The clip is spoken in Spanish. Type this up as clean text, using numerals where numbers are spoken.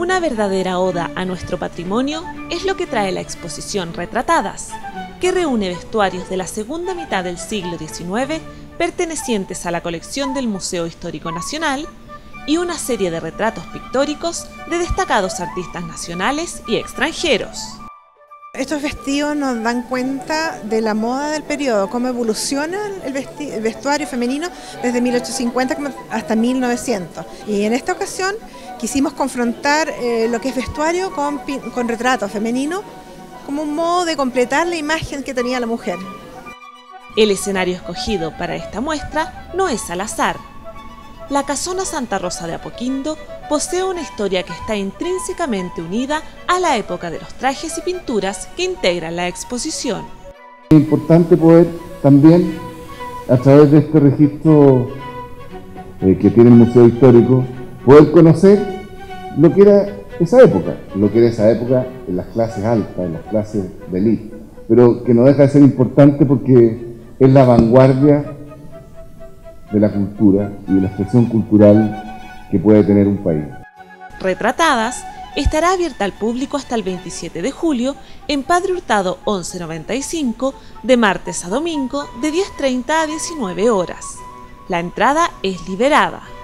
Una verdadera oda a nuestro patrimonio es lo que trae la exposición Retratadas, que reúne vestuarios de la segunda mitad del siglo XIX pertenecientes a la colección del Museo Histórico Nacional y una serie de retratos pictóricos de destacados artistas nacionales y extranjeros. Estos vestidos nos dan cuenta de la moda del periodo, cómo evoluciona el vestuario femenino desde 1850 hasta 1900. Y en esta ocasión quisimos confrontar lo que es vestuario con retrato femenino como un modo de completar la imagen que tenía la mujer. El escenario escogido para esta muestra no es al azar. La Casona Santa Rosa de Apoquindo posee una historia que está intrínsecamente unida a la época de los trajes y pinturas que integran la exposición. Es importante poder también, a través de este registro que tiene el Museo Histórico, poder conocer lo que era esa época, en las clases altas, en las clases de élite, pero que no deja de ser importante porque es la vanguardia de la cultura y de la expresión cultural que puede tener un país. Retratadas estará abierta al público hasta el 27 de julio en Padre Hurtado 1195, de martes a domingo de 10:30 a 19 horas. La entrada es liberada.